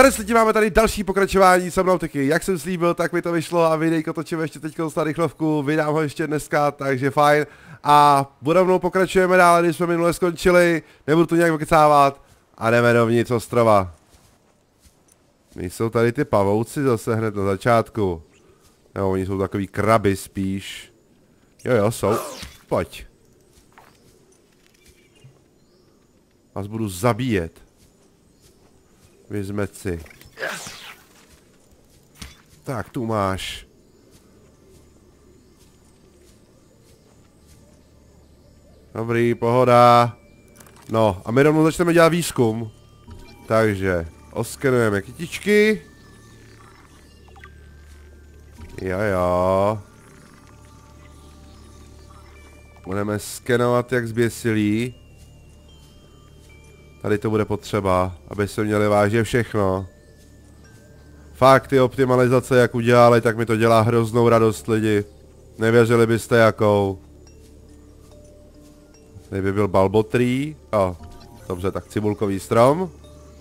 Zdar se máme tady další pokračování se mnou taky. Jak jsem slíbil, tak mi to vyšlo a videjko točím ještě teď na rychlovku, vydám ho ještě dneska, takže fajn. A rovnou pokračujeme dál, když jsme minule skončili, nebudu tu nějak vykecávat a jdeme dovnitř ostrova. Nejsou tady ty pavouci zase hned na začátku. Jo, oni jsou takový kraby spíš. Jo, jsou. Pojď. Vás budu zabíjet. Vyzmet si. Tak, tu máš. Dobrý, pohoda. No, a my rovnou začneme dělat výzkum. Takže, oskenujeme kytičky. Jo. Budeme skenovat jak zběsilí. Tady to bude potřeba, aby se měli vážně všechno. Fakt ty optimalizace jak udělali, tak mi to dělá hroznou radost lidi. Nevěřili byste jakou. Tady by byl balbotrý. Dobře, tak cibulkový strom.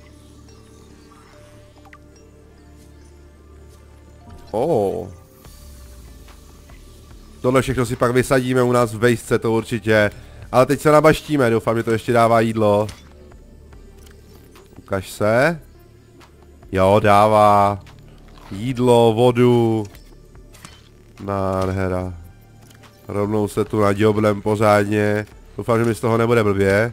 Tohle všechno si pak vysadíme u nás v bejsce, to určitě. Ale teď se nabaštíme, doufám, že to ještě dává jídlo. Ukaž se. Jo, dává. Jídlo, vodu. Nádhera. Rovnou se tu naděoblem pořádně. Doufám, že mi z toho nebude blbě.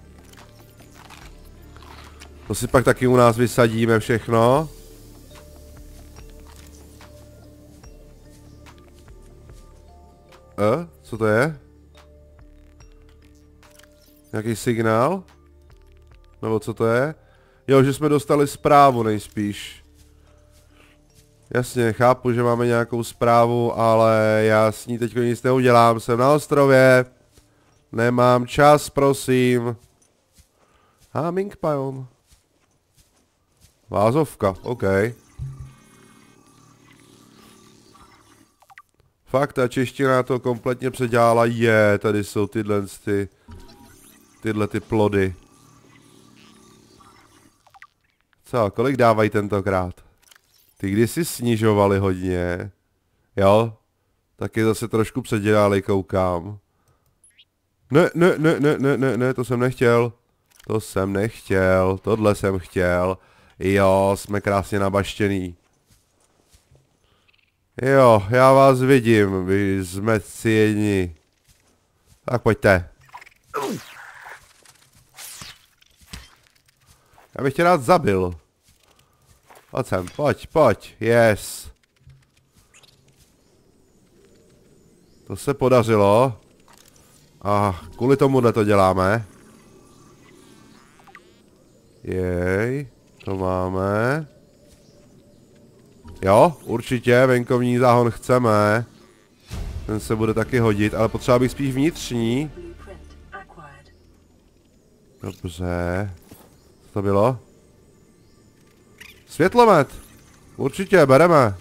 To si pak taky u nás vysadíme všechno. Co to je? Nějaký signál? Nebo co to je? Jo, že jsme dostali zprávu nejspíš. Jasně, chápu, že máme nějakou zprávu, ale já s ní teď nic neudělám. Jsem na ostrově. Nemám čas, prosím. Mink biome. Vázovka, OK. Fakt, ta čeština to kompletně předělala. Tady jsou tyhle ty plody. Co, kolik dávají tentokrát? Ty kdysi snižovali hodně. Jo? Taky zase trošku předělali, koukám. Ne, to jsem nechtěl. To jsem nechtěl, tohle jsem chtěl. Jo, jsme krásně nabaštěný. Jo, já vás vidím, vy zmetci jedni. Tak pojďte. Já bych tě rád zabil. Pojď sem, pojď, yes. To se podařilo. A kvůli tomuhle to děláme. Jej, to máme. Jo, určitě, venkovní záhon chceme. Ten se bude taky hodit, ale potřeba bych spíš vnitřní. Dobře. Co to bylo? Světlomet! Určitě, bereme.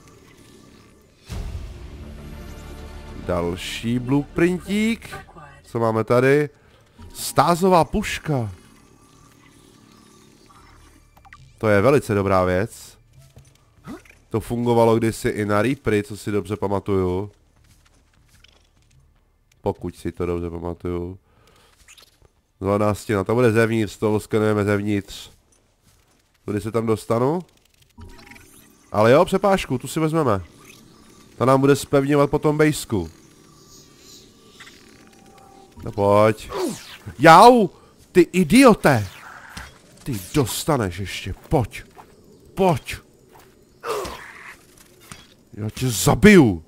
Další blueprintík. Co máme tady? Stázová puška. To je velice dobrá věc. To fungovalo kdysi i na Reapery, co si dobře pamatuju. Pokud si to dobře pamatuju. Zelená stěna, to bude zevnitř, to skenujeme zevnitř. Tudy se tam dostanu. Ale jo, přepážku, tu si vezmeme. Ta nám bude zpevňovat po tom bejsku. No pojď. Jau! Ty idiote! Ty dostaneš ještě, pojď. Pojď. Já tě zabiju.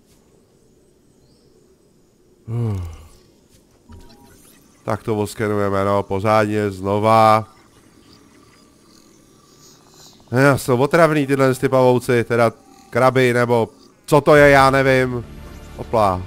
Tak to oskenujeme, no, pořádně, znova. Jsou otravný tyhle ty pavouci, teda kraby, nebo co to je, já nevím. Opla.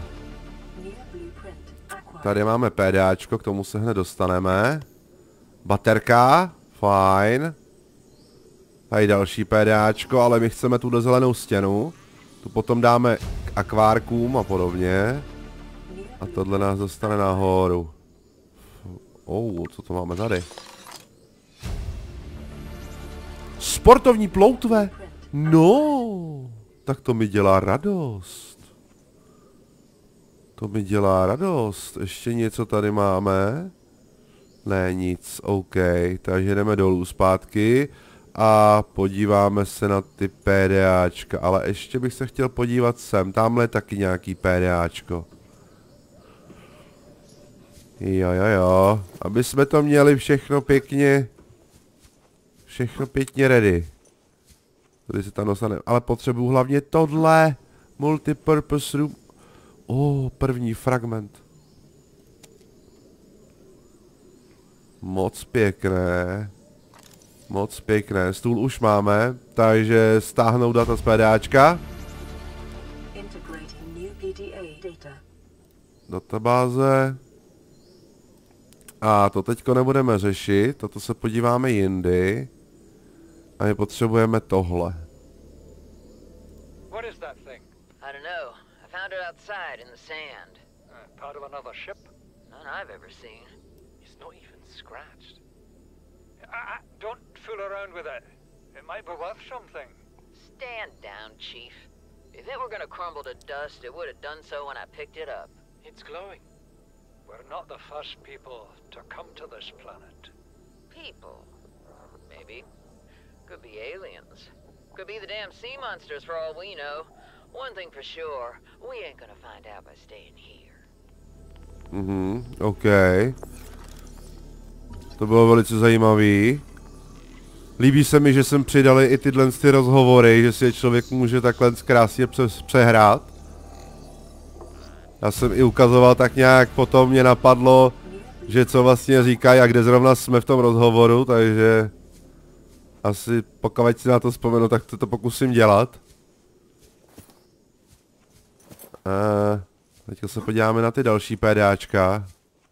Tady máme PDAčko, k tomu se hned dostaneme. Baterka, fajn. Tady další PDAčko, ale my chceme tuhle zelenou stěnu. Tu potom dáme k akvárkům a podobně. A tohle nás dostane nahoru. Co to máme tady? Sportovní ploutve. No, tak to mi dělá radost. To mi dělá radost. Ještě něco tady máme? Ne, nic, OK. Takže jdeme dolů zpátky a podíváme se na ty PDAčka. Ale ještě bych se chtěl podívat sem. Tamhle je taky nějaký PDAčko. Jo. Aby jsme to měli všechno pěkně ready. Tady se tam dostaneme. Ale potřebuju hlavně tohle. Multipurpose room. První fragment. Moc pěkné. Moc pěkné. Stůl už máme, takže stáhnout data z PDAčka. Databáze. A to teďko nebudeme řešit, toto se podíváme jindy. A my potřebujeme tohle. What is that thing? I don't know. I found it outside in the sand. Part of another ship? None I've ever seen. It's not even scratched. Don't fool around with it. It might be worth something. Stand down, Chief. If it were gonna crumble to dust, it would have done so when I picked it up. It's glowing. We're not the first people to come to this planet. People. Maybe. Could be aliens. Could be the damn sea monsters for all we know. One thing for sure, we ain't gonna find out by staying here. OK. To bylo velice zajímavý. Líbí se mi, že jsem přidali i tyhle ty rozhovory, že si je člověk může takhle krásně přehrát. Já jsem i ukazoval tak nějak, potom mě napadlo, že co vlastně říkají a kde zrovna jsme v tom rozhovoru, takže asi pokud si na to vzpomenu, tak to pokusím dělat. Teďka se podíváme na ty další PDAčka.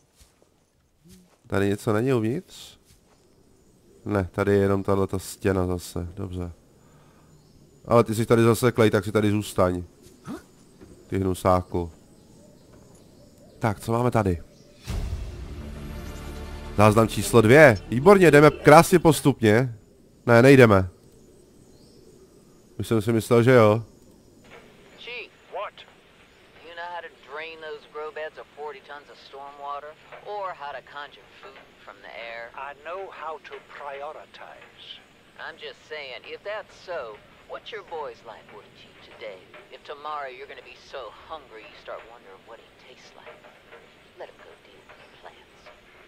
Tady něco není uvnitř? Ne, tady je jenom tato stěna zase, dobře. Ale ty jsi tady zaseklej, tak si tady zůstaň. Ty hnusáku. Tak, co máme tady? Záznam číslo 2. Výborně, jdeme krásně postupně. Ne, nejdeme. Už jsem si myslel, že jo. Chief, What? you know how to drain those grow beds of 40 tons of storm water? Or how to conjure food from the air? I know how to prioritize. I'm just saying, if that's so, what's your boy's life worth, Chief, today? If tomorrow you're gonna be so hungry you start wondering what he tastes like, let him go deal with the plants.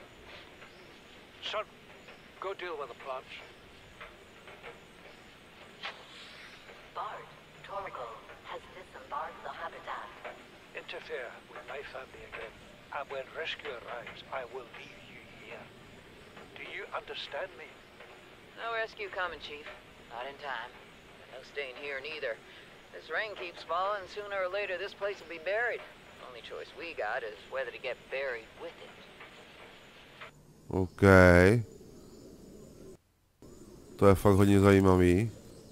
Son, go deal with the plants. Bard, Torgo has disembarked the habitat. Interfere with my family again, and when rescue arrives, I will leave you here. Do you understand me? No rescue coming, Chief. Not in time. No staying here neither. This rain keeps falling, sooner or later this place will be buried. Only choice we got is whether to get buried with it. OK. To je fakt hodně zajímavý.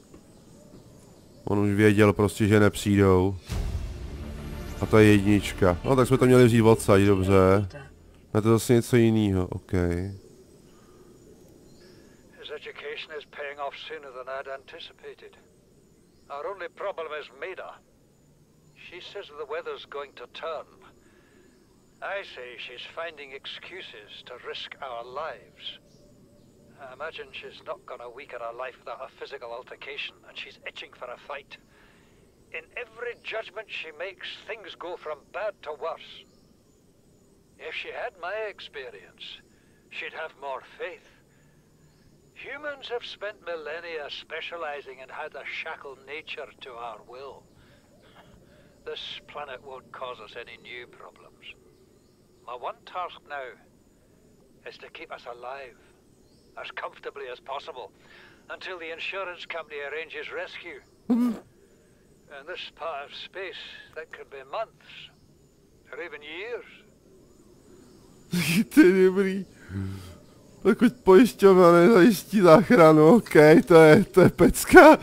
On už věděl prostě, že nepřijdou. A to je jednička. No tak jsme to měli vzít odsaď, dobře. No to je zase něco jiného, OK. His education is paying off sooner than I'd anticipated. Our only problem is Maida. She says the weather's going to turn. I say she's finding excuses to risk our lives. I imagine she's not gonna weaken her life without a physical altercation, and she's itching for a fight. In every judgment she makes, things go from bad to worse. If she had my experience, she'd have more faith. Humans have spent millennia specializing in how to shackle nature to our will. This planet won't cause us any new problems. My one task now is to keep us alive, as comfortably as possible, until the insurance company arranges rescue. In this part of space, that could be months, or even years. To je dobrý. Pokud pojišťovna nezajistí záchranu, OK, to je pecka.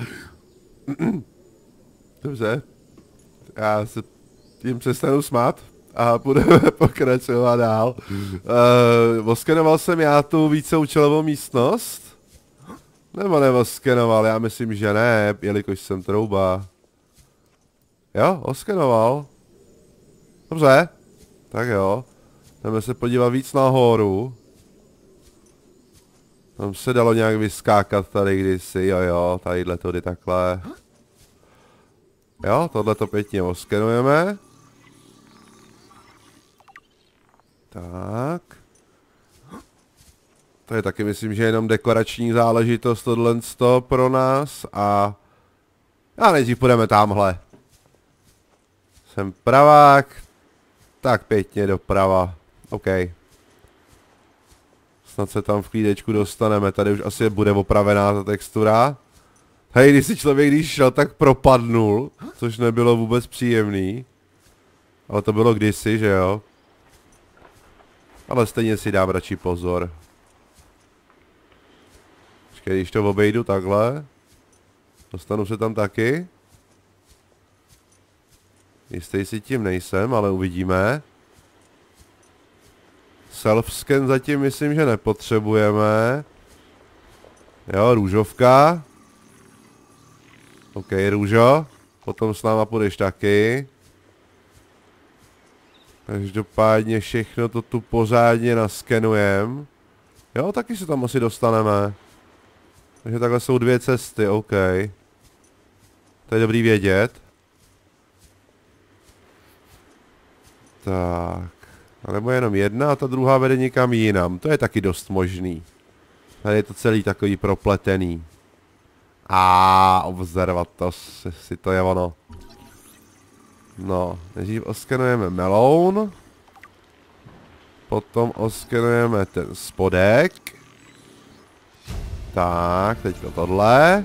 Dobře. Já se tím přestanu smát a budeme pokračovat dál. Oskenoval jsem já tu víceúčelovou místnost. Nebo neoskenoval, já myslím, že ne, jelikož jsem trouba. Jo, oskenoval. Dobře. Tak jo. Jdeme se podívat víc nahoru. Tam se dalo nějak vyskákat tady kdysi, jo, tadyhle tady takhle. Jo, tohle to pěkně oskenujeme. Tak. To je taky, myslím, že jenom dekorační záležitost tohle pro nás a... A nejdřív půjdeme tamhle. Jsem pravák. Tak pěkně doprava. OK. Snad se tam v klídečku dostaneme. Tady už asi bude opravená ta textura. Hej, když si člověk, když šel, tak propadnul. Což nebylo vůbec příjemný. Ale to bylo kdysi, že jo? Ale stejně si dám radši pozor. Počkej, když to obejdu takhle. Dostanu se tam taky. Jistý si tím nejsem, ale uvidíme. Self-scan zatím myslím, že nepotřebujeme. Jo, růžovka. OK, růžo. Potom s náma půjdeš taky. Každopádně všechno to tu pořádně naskenujem. Jo, taky se tam asi dostaneme. Takže takhle jsou dvě cesty, OK. To je dobrý vědět. Tak. A nebo jenom jedna a ta druhá vede někam jinam. To je taky dost možný. Tady je to celý takový propletený. A observator, si to je ono. No, nejdřív oskenujeme meloun. Potom oskenujeme ten spodek. Tak, teďko tohle.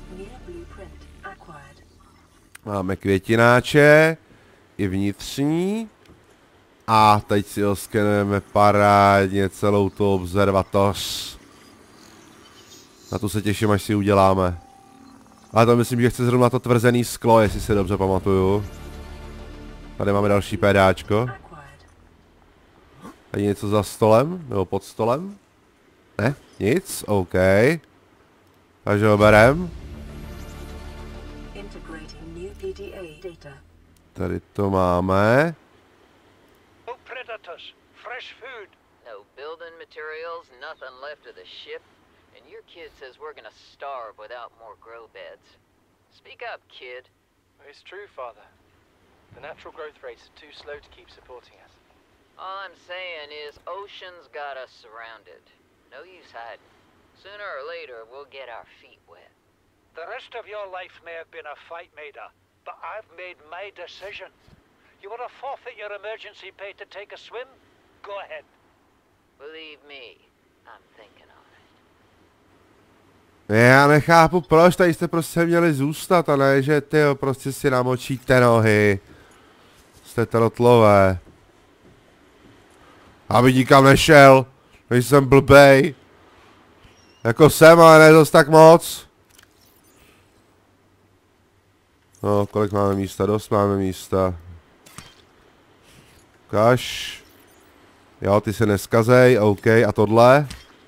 Máme květináče. I vnitřní. A teď si oskenujeme parádně celou tu observatoř. Na tu se těším, až si uděláme. Ale to myslím, že chce zrovna to tvrzený sklo, jestli se dobře pamatuju. Tady máme další pédáčko. A něco za stolem? Nebo pod stolem? Ne? Nic? OK. Takže ho berem. Tady to máme. No predators, fresh food. No building materials, nothing left of the ship. And your kid says we're gonna starve without more grow beds. Speak up, kid. It's true, Father. The natural growth rates are too slow to keep supporting us. All I'm saying is Ocean's got us surrounded. No use hiding. Sooner or later, we'll get our feet wet. The rest of your life may have been a fight, Maida, but I've made my decision. You want to forfeit your emergency pay to take a swim? Go ahead. Believe me, I'm thinking on it. Já nechápu proč, tady jste prostě měli zůstat a ne, že tyjo, prostě si namočíte nohy. Jste trotlové. Aby nikam nešel, nejsem blbej. Jako jsem, ale ne zas tak moc. No, kolik máme místa? Dost máme místa. Ukaž. Jo, ty se neskazej, OK, a tohle?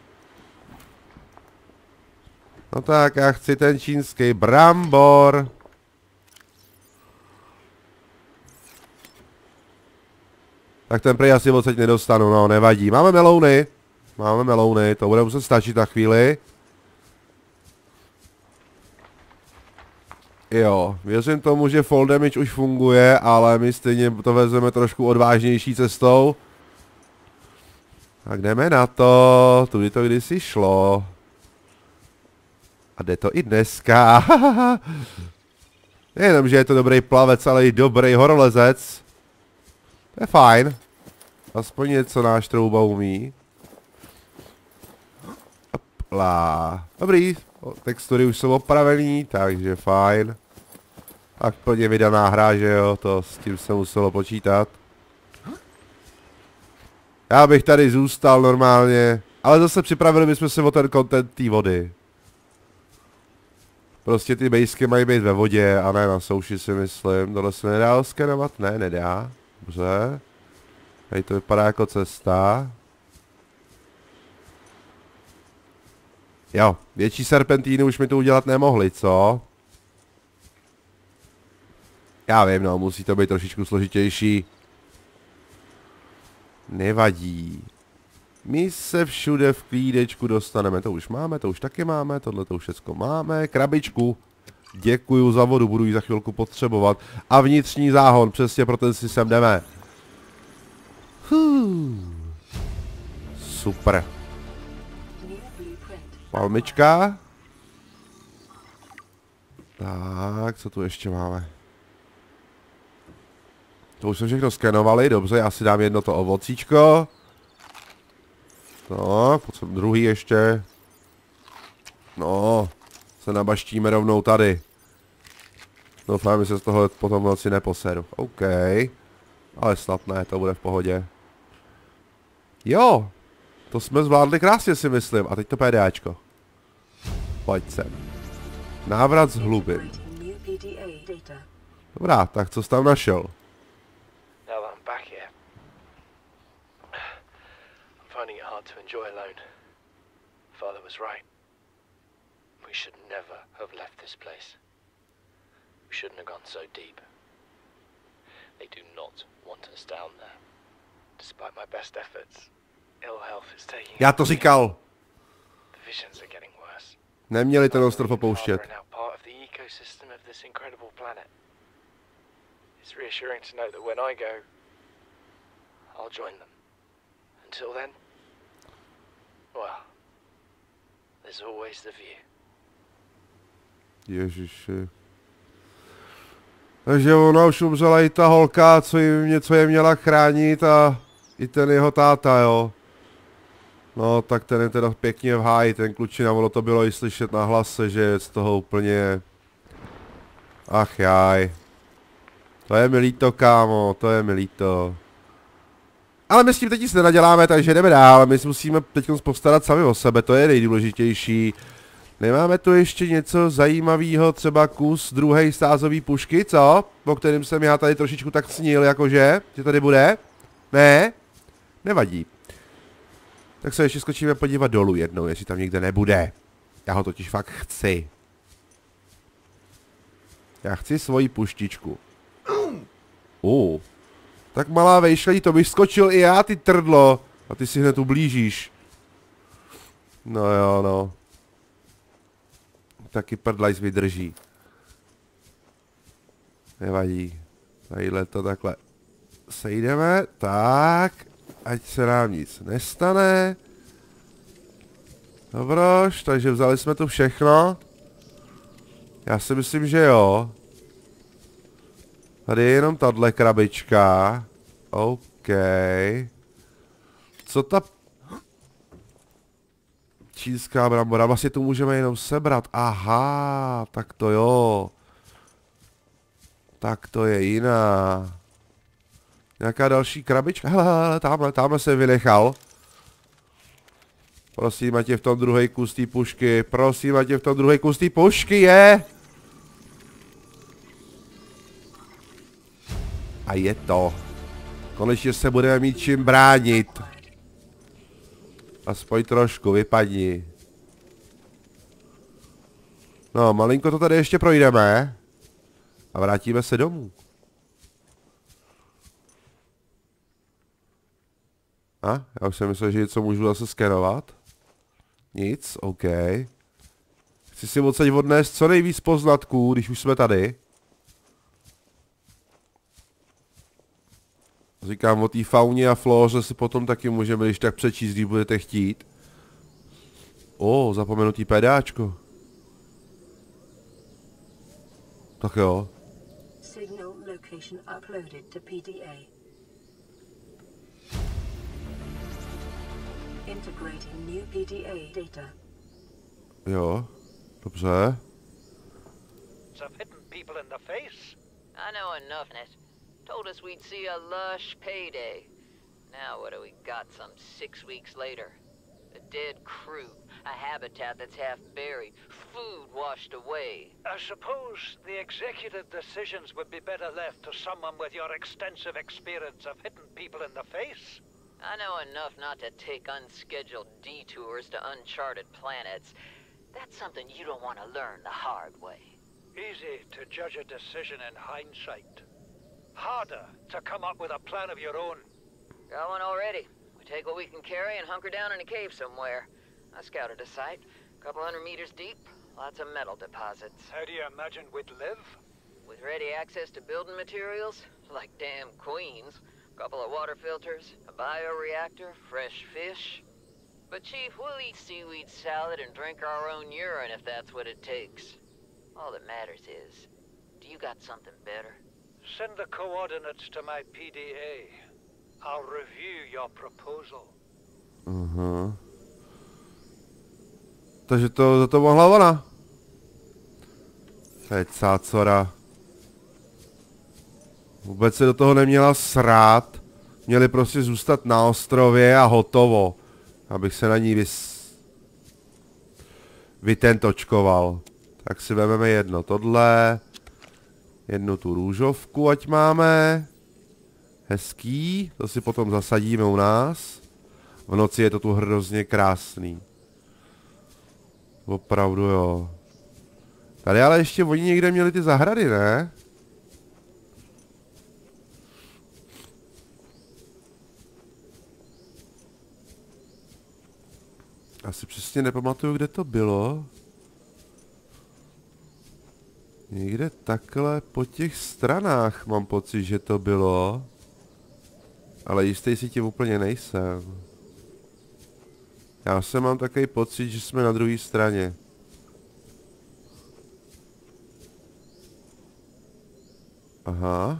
No tak, já chci ten čínský brambor. Tak ten prej asi odsaď nedostanu, no, nevadí. Máme melouny, to bude muset stačit na chvíli. Jo, věřím tomu, že fall damage už funguje, ale my stejně to vezmeme trošku odvážnější cestou. Tak jdeme na to, tudy to kdysi šlo. A jde to i dneska. Nejenom, že je to dobrý plavec, ale i dobrý horolezec. To je fajn. Aspoň něco náš trouba umí. Hopla. Dobrý, textury už jsou opravený, takže fajn. Tak plně vydaná hra, že jo, to s tím se muselo počítat. Já bych tady zůstal normálně, ale zase připravili bychom se o ten content té vody. Prostě ty bejsky mají být ve vodě a ne na souši, si myslím. Tohle se nedá oskenovat? Ne, nedá. Dobře. Tady to vypadá jako cesta. Jo, větší serpentíny už mi to udělat nemohli, co? Já vím, no, musí to být trošičku složitější. Nevadí. My se všude v klídečku dostaneme. To už máme, to už taky máme, tohle to už všecko máme. Krabičku. Děkuju za vodu, budu ji za chvilku potřebovat. A vnitřní záhon, přesně pro ten si sem jdeme. Super. Palmička. Tak, co tu ještě máme? To už jsme všechno skenovali, dobře, já si dám jedno to ovocíčko. No, potřebuji druhý ještě. No, se nabaštíme rovnou tady. Doufám, že se z toho potom v noci neposeru. OK. Ale snad ne, to bude v pohodě. Jo, to jsme zvládli krásně, si myslím. A teď to PDAčko. Pojď sem. Návrat z hlubin. Dobrá, tak co jsi tam našel? To enjoy alone. Father was right. We should never have left this place. We shouldn't have gone so deep. They do not want us down there. Despite my best efforts, ill health is taking. Já to říkal. The visions are getting worse. Neměli ten ostrov opouštět. Part of the ecosystem of this incredible planet. It's reassuring to know that when I go, I'll join them. Until then, well, there's always the view. Ježiši. Takže ona už umřela i ta holka, co jim něco je měla chránit a i ten jeho táta, jo. No, tak ten je teda pěkně v háji, ten klučina, ono to bylo i slyšet na hlase, že je z toho úplně... Ach jaj. To je mi líto, kámo, to je mi líto. Ale my s tím teď nic nenaděláme, takže jdeme dál. My si musíme teď postarat sami o sebe, to je nejdůležitější. Nemáme tu ještě něco zajímavého, třeba kus druhé stázové pušky, co? Po kterým jsem já tady trošičku tak snil, jakože, že tady bude? Ne? Nevadí. Tak se ještě skočíme podívat dolů jednou, jestli tam někde nebude. Já ho totiž fakt chci. Já chci svoji puštičku. Tak malá vejšlej, to bych skočil i já, ty trdlo. A ty si hned ublížíš. No jo, no. Taky prdlajs vydrží. Nevadí. Tadyhle to takhle sejdeme. Tak. Ať se nám nic nestane. Dobroš, takže vzali jsme tu všechno. Já si myslím, že jo. Tady je jenom tahle krabička. OK. Co ta... Čínská brambora, vlastně tu můžeme jenom sebrat. Aha, tak to jo. Tak to je jiná. Nějaká další krabička? Hele, tamhle se vynechal. Prosím, ať je v tom druhý kus té pušky. Prosím, ať je v tom druhý kus té pušky, je. A je to. Konečně se budeme mít čím bránit. Aspoň trošku, vypadni. No, malinko to tady ještě projdeme. A vrátíme se domů. A, já už jsem myslel, že něco můžu zase skenovat. Nic, OK. Chci si odsaď odnést co nejvíc poznatků, když už jsme tady. Říkám, o té fauně a flóře si potom taky můžeme když tak přečíst, když budete chtít. Zapomenutý PDAčko. Tak jo. Signal location uploaded to PDA. Integrating new PDA data. Jo, dobře. Of hitting people in the face. I know enough, Net. Told us we'd see a lush payday. Now what do we got some 6 weeks later? A dead crew, a habitat that's half buried, food washed away. I suppose the executive decisions would be better left to someone with your extensive experience of hitting people in the face. I know enough not to take unscheduled detours to uncharted planets. That's something you don't want to learn the hard way. Easy to judge a decision in hindsight. Harder to come up with a plan of your own. Got one already. We take what we can carry and hunker down in a cave somewhere. I scouted a site, a couple 100 meters deep, lots of metal deposits. How do you imagine we'd live? With ready access to building materials, like damn queens, a couple of water filters, a bioreactor, fresh fish. But Chief, we'll eat seaweed salad and drink our own urine if that's what it takes. All that matters is, do you got something better? Send the coordinates to my PDA. I'll review your proposal. Takže to za to mohla ona. To je cácora. Vůbec se do toho neměla srát. Měli prostě zůstat na ostrově a hotovo. Abych se na ní vytentočkoval. Tak si vezmeme jedno tohle. Jednu tu růžovku, ať máme. Hezký. To si potom zasadíme u nás. V noci je to tu hrozně krásný. Opravdu jo. Tady ale ještě oni někde měli ty zahrady, ne? Asi přesně nepamatuju, kde to bylo. Někde takhle po těch stranách mám pocit, že to bylo. Ale jistý si tím úplně nejsem. Já se mám takový pocit, že jsme na druhé straně. Aha.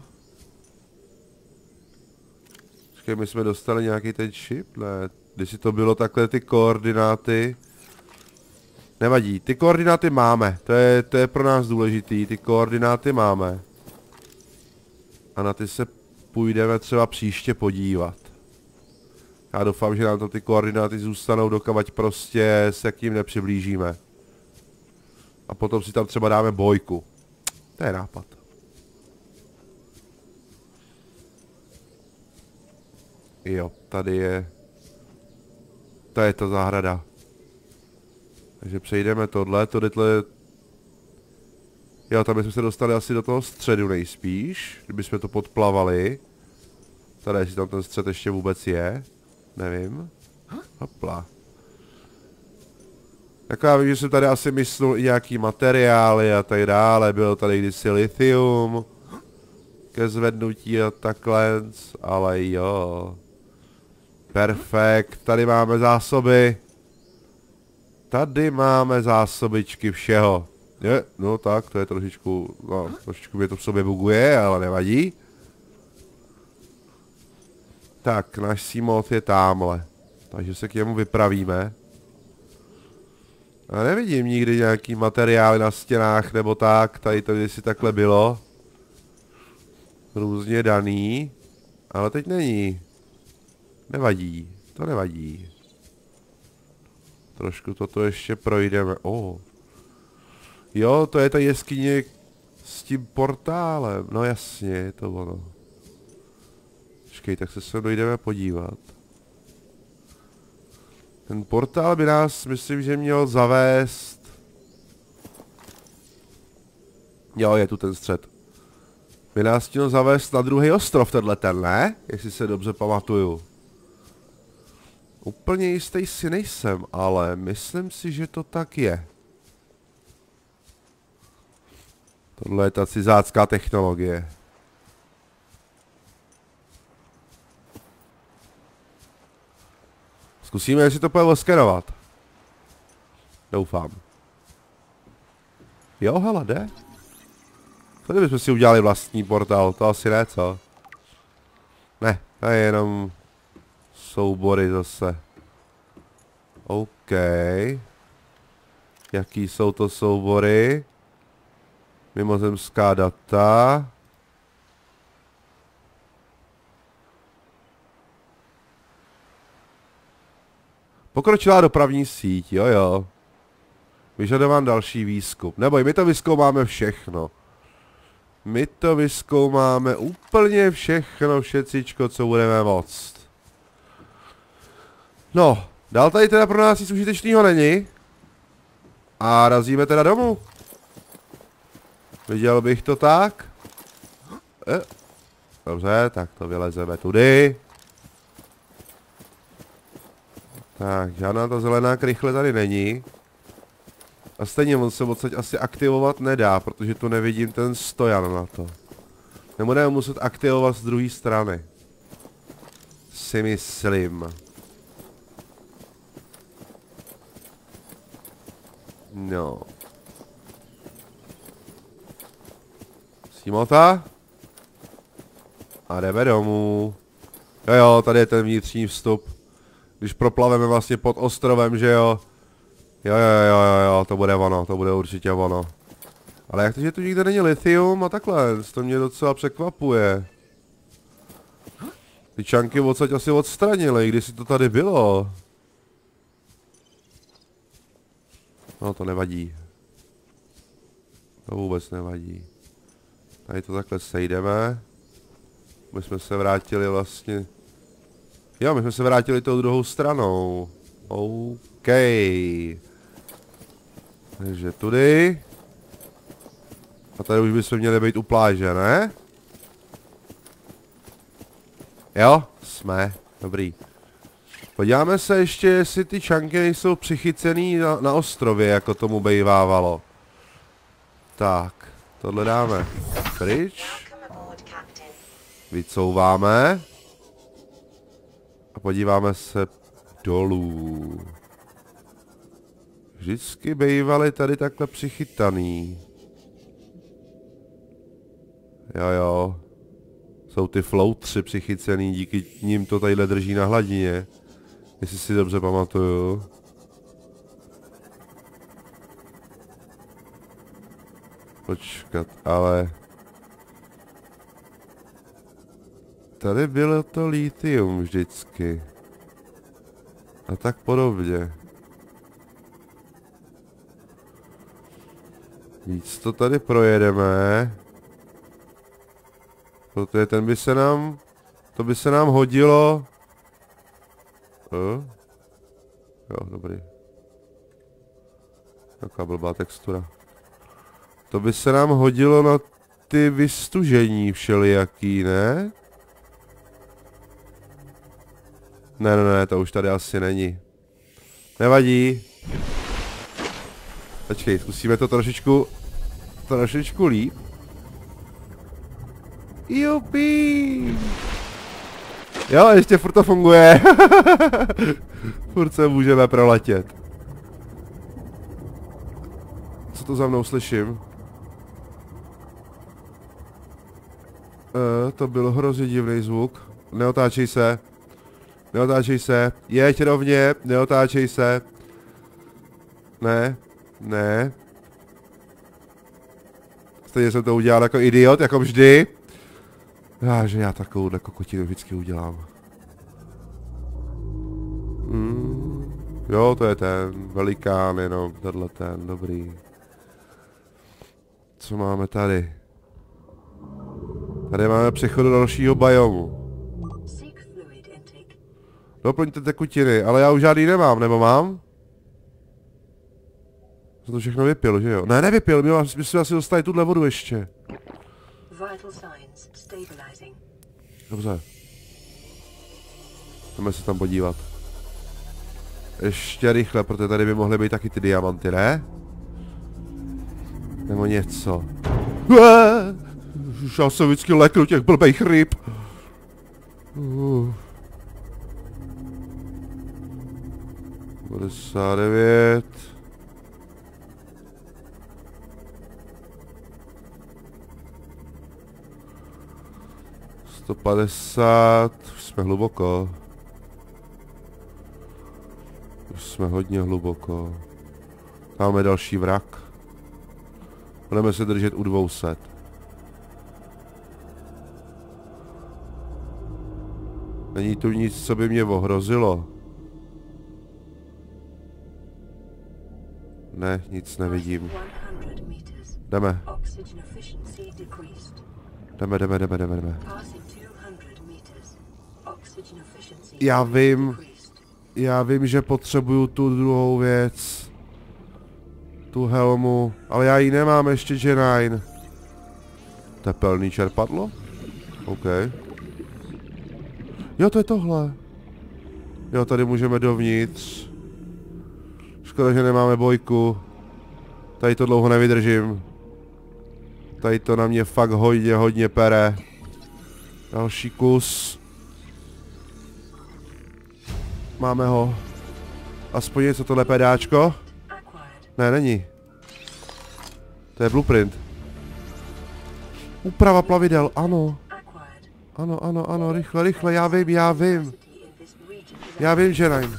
Počkej, my jsme dostali nějaký ten čip, ne? Když si to bylo takhle ty koordináty. Nevadí, ty koordináty máme, to je pro nás důležitý, ty koordináty máme. A na ty se půjdeme třeba příště podívat. Já doufám, že nám to ty koordináty zůstanou, dokavať prostě se k ním nepřiblížíme. A potom si tam třeba dáme bojku. To je nápad. Jo, tady je... To je ta zahrada. Takže přejdeme tohle. Jo, tam jsme se dostali asi do toho středu nejspíš. Kdybychom to podplavali. Tady jestli tam ten střed ještě vůbec je. Nevím. Hopla. Jako já vím, že jsem tady asi myslel i nějaký materiály a tak dále. Bylo tady kdysi lithium. Ke zvednutí a takhle. Ale jo. Perfekt. Tady máme zásoby. Tady máme zásobičky všeho. Je, no tak, to je trošičku, no, trošičku mě to v sobě buguje, ale nevadí. Tak, náš Seamoth je támhle. Takže se k němu vypravíme. A nevidím nikdy nějaký materiály na stěnách nebo tak, tady to kdysi takhle bylo. Různě daný. Ale teď není. Nevadí, to nevadí. Trošku toto ještě projdeme. Jo, to je ta jeskyně s tím portálem. No jasně, je to ono. Počkej, tak se dojdeme podívat. Ten portál by nás, myslím, že měl zavést... Jo, je tu ten střed. By nás měl zavést na druhý ostrov tenhle, ne? Jestli se dobře pamatuju. Úplně jistý si nejsem, ale myslím si, že to tak je. Tohle je ta cizácká technologie. Zkusíme, jestli to půjde oskenovat. Doufám. Jo, hele, jde. Co kdybychom si udělali vlastní portál? To asi ne, co? Ne, to je jenom... soubory zase. OK. Jaký jsou to soubory? Mimozemská data. Pokročilá dopravní síť, jo. Vyžadován další výzkum. Neboj, my to vyzkoumáme všechno. My to vyzkoumáme úplně všechno, všecičko, co budeme moct. No, dál tady teda pro nás nic užitečného není. A razíme teda domů. Viděl bych to tak. Dobře, tak to vylezeme tudy. Tak, žádná ta zelená krychle tady není. A stejně on se odsaď asi aktivovat nedá, protože tu nevidím ten stojan na to. Nebudeme muset aktivovat z druhé strany. Si myslím. No. Simota? A jdeme domů. Jo, tady je ten vnitřní vstup. Když proplaveme vlastně pod ostrovem, že jo. Jo, to bude ono, to bude určitě ono. Ale jak to, že tu nikde není lithium a takhle, to mě docela překvapuje. Ty čanky odsaď asi odstranili, když si to tady bylo. No to nevadí. To vůbec nevadí. Tady to takhle sejdeme. My jsme se vrátili vlastně... Jo, my jsme se vrátili tou druhou stranou. OK. Takže tudy. A tady už bychom měli být u pláže, ne? Jo, jsme. Dobrý. Podíváme se ještě, jestli ty čanky nejsou přichycený na ostrově, jako tomu bejvávalo. Tak, tohle dáme pryč. Vycouváme. A podíváme se dolů. Vždycky bejvaly tady takhle přichytaný. Jo. Jsou ty floutři přichycený, díky nim to tadyhle drží na hladině. Jestli si dobře pamatuju. Počkat, ale... Tady bylo to lithium vždycky. A tak podobně. Víc to tady projedeme. Protože ten by se nám... To by se nám hodilo... Jo, dobrý. Taká blbá textura. To by se nám hodilo na ty vystužení všelijaký, ne? Ne, to už tady asi není. Nevadí. Počkej, zkusíme to trošičku líp. Jupi! Jo, ještě furt to funguje. Furt se můžeme proletět. Co to za mnou slyším? To byl hrozně divný zvuk. Neotáčej se. Neotáčej se. Jeď rovně. Neotáčej se. Ne. Stejně jsem to udělal jako idiot, jako vždy. Že já takovouhle kokotinu vždycky udělám. Jo, to je ten velikán, jenom tenhle ten, dobrý. Co máme tady? Tady máme přechod do dalšího biomu. Doplňte tekutiny, ale já už žádný nemám, nebo mám? Jsem to všechno vypil, že jo? Ne, nevypil, my jsme asi dostali tuhle vodu ještě. Dobře. Jdeme se tam podívat. Ještě rychle, protože tady by mohly být taky ty diamanty, ne? Nebo něco. Já se vždycky leknu těch blbejch ryb. 59. $150. Už jsme hluboko. Už jsme hodně hluboko. Máme další vrak. Budeme se držet u 200. Není tu nic, co by mě ohrozilo. Ne, nic nevidím. Jdeme. Jdeme. Já vím, že potřebuju tu druhou věc. tu helmu, ale já ji nemám ještě, Janine. Tepelný čerpadlo? OK. Jo, to je tohle. Jo, tady můžeme dovnitř. Škoda, že nemáme bojku. Tady to dlouho nevydržím. Tady to na mě fakt hodně pere. Další kus. Máme ho. Aspoň něco tohle pedáčko. Ne, není. To je blueprint. Úprava plavidel, ano. Ano, rychle, já vím. Já vím, Janine.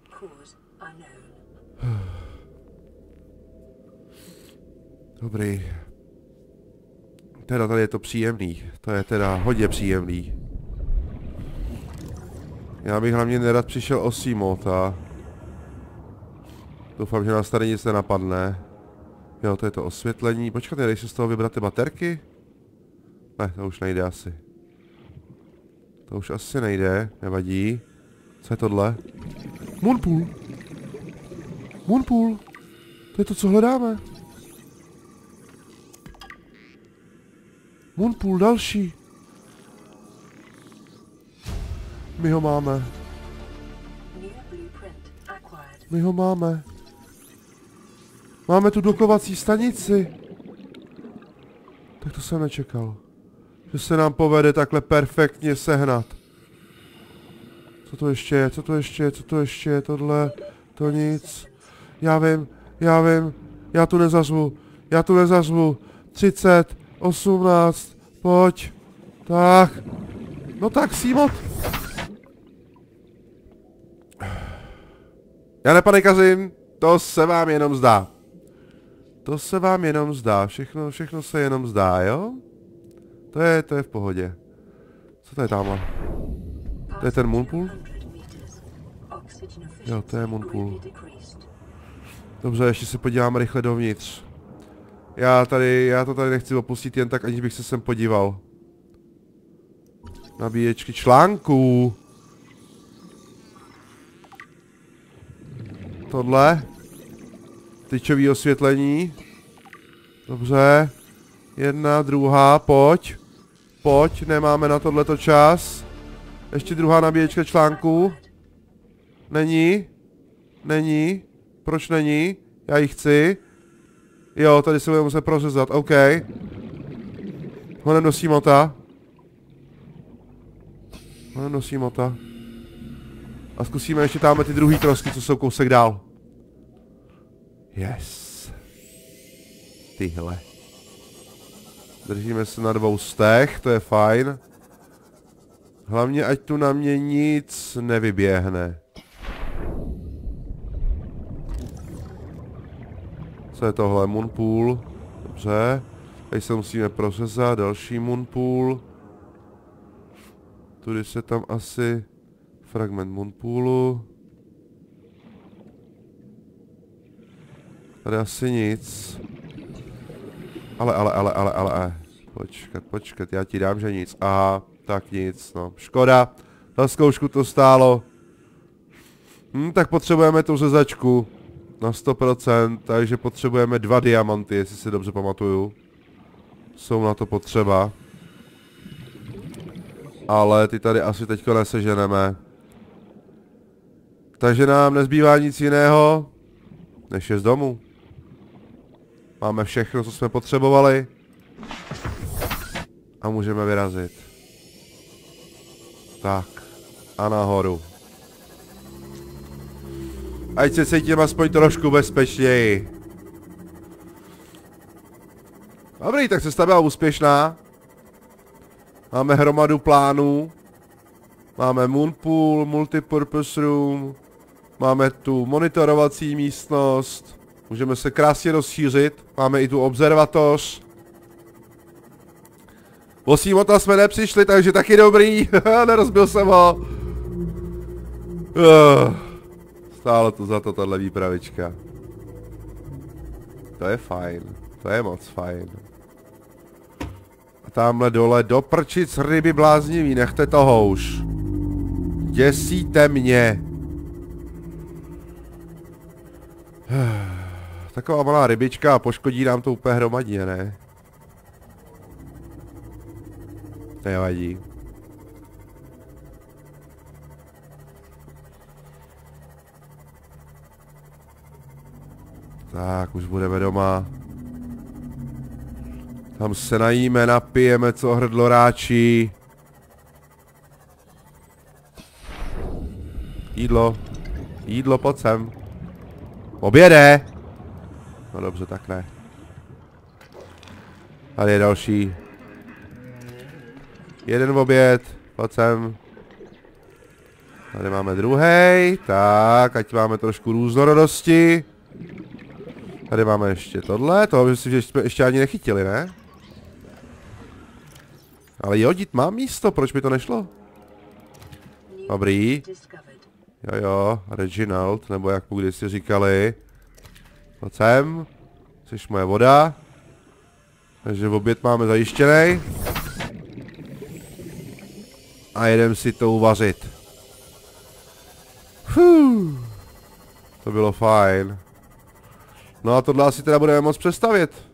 Dobrý. Teda tady je to příjemný. To je teda hodně příjemný. Já bych hlavně nerad přišel o Seamota. Doufám, že nás tady nic nenapadne. Jo, to je to osvětlení. Počkejte, dej se z toho vybrat ty baterky? Ne, to už nejde asi. To už asi nejde, nevadí. Co je tohle? Moonpool! Moonpool! To je to, co hledáme. Moonpool, další. My ho máme. My ho máme. Máme tu dokovací stanici. Tak to jsem nečekal. Že se nám povede takhle perfektně sehnat. Co to ještě je? Co to ještě je? Tohle, to nic. Já vím. Já tu nezazvu. 30, 18, pojď. Tak. No tak, Seamot. Já nepanikařím, to se vám jenom zdá. Všechno se jenom zdá, jo? To je v pohodě. Co to je tamhle? To je ten Moonpool? Jo, to je Moonpool. Dobře, ještě se podívám rychle dovnitř. Já to tady nechci opustit jen tak, aniž bych se sem podíval. Nabíječky článků. Tohle. Tyčový osvětlení. Dobře. Jedna, druhá, pojď. Nemáme na tohleto čas. Ještě druhá nabíječka článků. Není. Proč není? Já ji chci. Jo, tady se budeme muset prořezat, OK. Honem do Seamota. A zkusíme ještě tamhle ty druhý trosky, co jsou kousek dál. Yes. Tyhle. Držíme se na 200, to je fajn. Hlavně ať tu na mě nic nevyběhne. Co je tohle? Moonpool. Dobře. Tady se musíme prořezat. Další Moonpool. Tudy se tam asi... Fragment Moonpoolu. Tady asi nic. Ale. Počkat, já ti dám, že nic. Aha, tak nic, no. Škoda. Za zkoušku to stálo. Tak potřebujeme tu řezačku. Na 100%, takže potřebujeme 2 diamanty, jestli si dobře pamatuju. Jsou na to potřeba. Ale ty tady asi teďko neseženeme. Takže nám nezbývá nic jiného, než je z domu. Máme všechno, co jsme potřebovali. A můžeme vyrazit. Tak. A nahoru. Ať se cítím aspoň trošku bezpečněji. Dobrý, tak cesta byla úspěšná. Máme hromadu plánů. Máme Moonpool, Multipurpose Room. Máme tu monitorovací místnost. Můžeme se krásně rozšířit. Máme i tu observatoř. O Seamota jsme nepřišli, takže taky dobrý. Nerozbil jsem ho. Stálo to za to, tahle výpravička. To je fajn. To je moc fajn. A tamhle dole do prčic ryby bláznivý, nechte toho už. Děsíte mě. taková malá rybička a poškodí nám to úplně hromadně, ne? Nevadí. Tak, už budeme doma. Tam se najíme, napijeme, co hrdloráčí. Jídlo. Jídlo, pojď sem. Oběde! No dobře, tak ne. Tady je další. Jeden oběd, pojď sem. Tady máme druhý. Tak, ať máme trošku různorodosti. Tady máme ještě tohle, toho myslím, že jsme ještě ani nechytili, ne? Ale jodit mám místo, proč by to nešlo? Dobrý. Jo, Reginald, nebo jak mu kdysi říkali. Pojď sem. Jsi moje voda. Takže oběd máme zajištěný. A jedem si to uvařit. To bylo fajn. No a tohle asi teda budeme moct přestavět.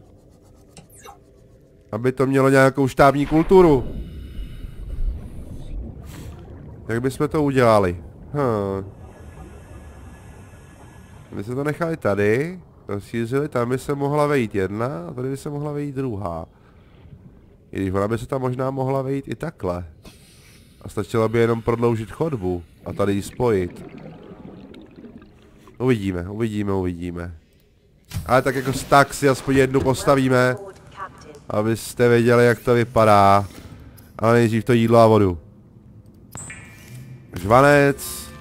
Aby to mělo nějakou štábní kulturu. Jak bychom to udělali? My jsme to nechali tady. Rozšířili, tam by se mohla vejít jedna a tady by se mohla vejít druhá. I když ona by se tam možná mohla vejít i takhle. A stačilo by jenom prodloužit chodbu a tady ji spojit. Uvidíme, uvidíme. Ale tak jako tak si aspoň jednu postavíme, abyste věděli, jak to vypadá. Ale nejdřív to jídlo a vodu. Žvanec.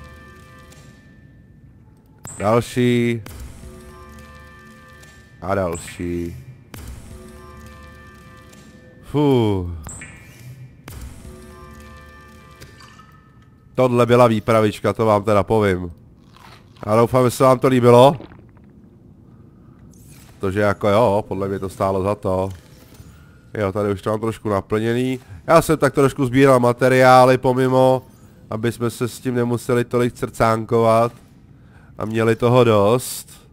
Další. A další. Tohle byla výpravička, to vám teda povím. Já doufám, že se vám to líbilo. Protože jako jo, podle mě to stálo za to. Jo, tady už to mám trošku naplněný. Já jsem tak trošku sbíral materiály pomimo, aby jsme se s tím nemuseli tolik crcánkovat. A měli toho dost.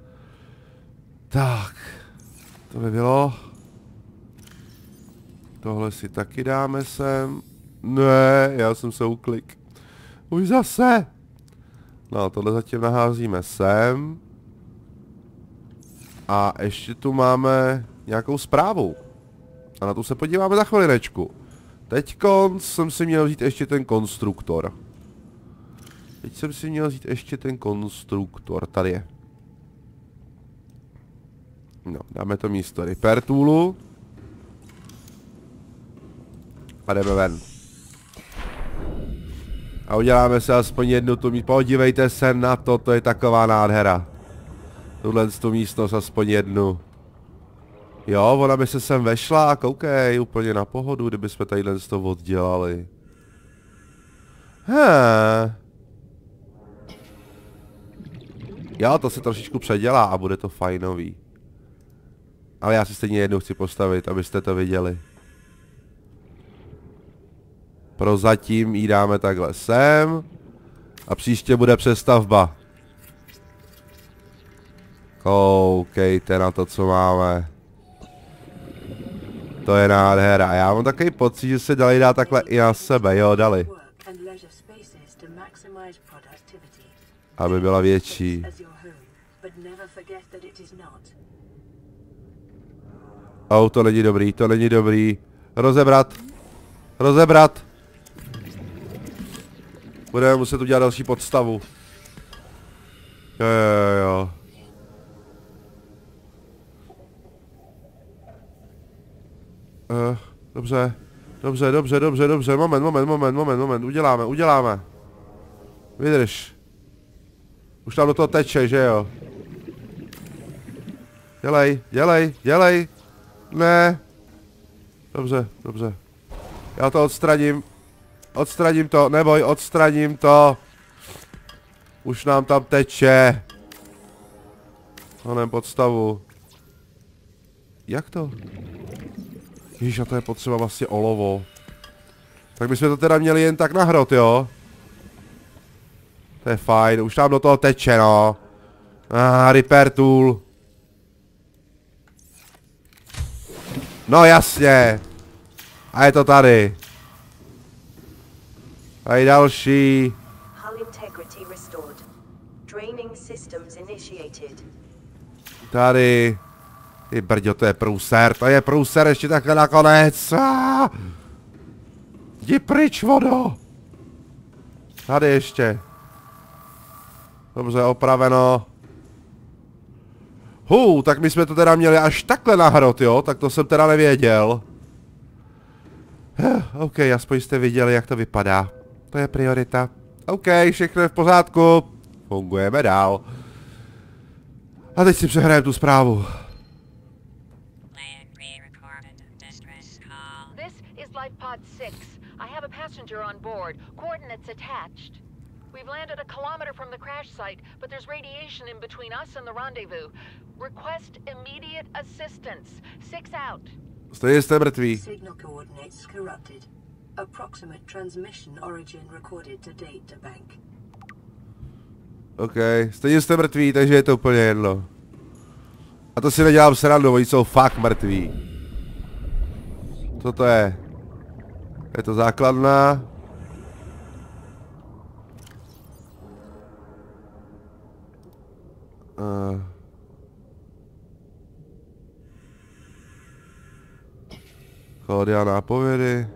Tak. To by bylo. Tohle si taky dáme sem. Ne, já jsem se uklik. Už zase. No, tohle zatím naházíme sem. A ještě tu máme nějakou zprávu. A na tu se podíváme za chvilinečku. Teďkon jsem si měl vzít ještě ten konstruktor. Tady je. No, dáme to místo repair toolu. A jdeme ven. A uděláme se aspoň jednu tu místnost. Podívejte se na to, to je taková nádhera. Tuhle tu místnost aspoň jednu. Jo, ona by se sem vešla a koukej, úplně na pohodu, kdyby jsme tadyhle z toho oddělali. Jo, to se trošičku předělá a bude to fajnový. Ale já si stejně jednou chci postavit, abyste to viděli. Prozatím jí dáme takhle sem. A příště bude přestavba. Koukejte na to, co máme. To je nádhera. Já mám takový pocit, že se dali dát takhle i na sebe. Jo, dali. Aby byla větší. To není dobrý, to není dobrý. Rozebrat. Rozebrat. Budeme muset udělat další podstavu. Jo. Dobře. Moment. Uděláme. Vydrž. Už tam do toho teče, že jo? Dělej. Ne. Dobře. Já to odstraním. Odstraním to, neboj, odstraním to. Už nám tam teče. Honem podstavu. Jak to? Ježiš, a to je potřeba vlastně olovo. Tak bychom to teda měli jen tak na hrot, jo? To je fajn, už tam do toho teče, no. Repair tool. No jasně. A je to tady. A i další. Hull integrity restored. Draining systems initiated. Tady. Ty brďo, to je průser, ještě takhle nakonec. Jdi pryč, vodo. Tady ještě. Dobře, opraveno. Tak my jsme to teda měli až takhle na hrot, jo? Tak to jsem teda nevěděl. OK, aspoň jste viděli, jak to vypadá. To je priorita. OK, všechno je v pořádku. Fungujeme dál. A teď si přehrajeme tu zprávu. This is Life Pod 6. I have a passenger on board. Coordinates attached. We've landed a kilometer from the crash site, but there's radiation in between us and the rendezvous. Request immediate assistance. 6 out. Stejně jste mrtví. Signal coordinates corrupted. Approximate transmission origin recorded to data bank. OK, stejně jste mrtví, takže je to úplně jedno. A to si nedělám srandu, oni jsou fakt mrtví. Co to je? Je to základna. Kódy a nápovědy.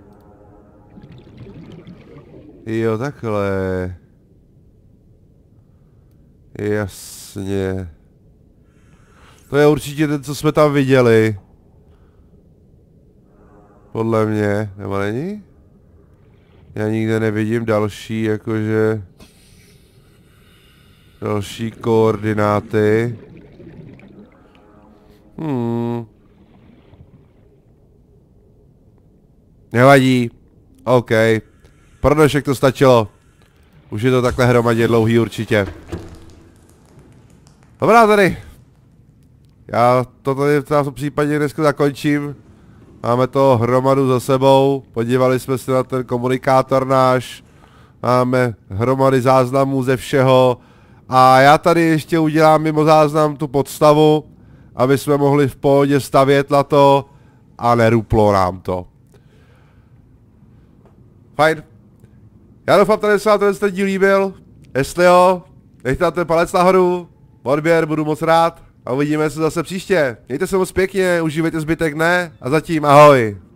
Jo, takhle. Jasně. To je určitě ten, co jsme tam viděli. Podle mě, nebo není? Já nikde nevidím další, jakože... Další koordináty. Nevadí. OK. Pro dnešek to stačilo. Už je to takhle hromadě dlouhý určitě. Dobrá tady. Já to tady v tom případě dneska zakončím. Máme to hromadu za sebou. Podívali jsme se na ten komunikátor náš. Máme hromady záznamů ze všeho. A já tady ještě udělám mimo záznam tu podstavu, aby jsme mohli v pohodě stavět na to a neruplo nám to. Fajn. Já doufám, tady se vám ten díl líbil. Jestli jo, nechte na ten palec nahoru, odběr, budu moc rád a uvidíme se zase příště. Mějte se moc pěkně, užívejte zbytek dne a zatím ahoj.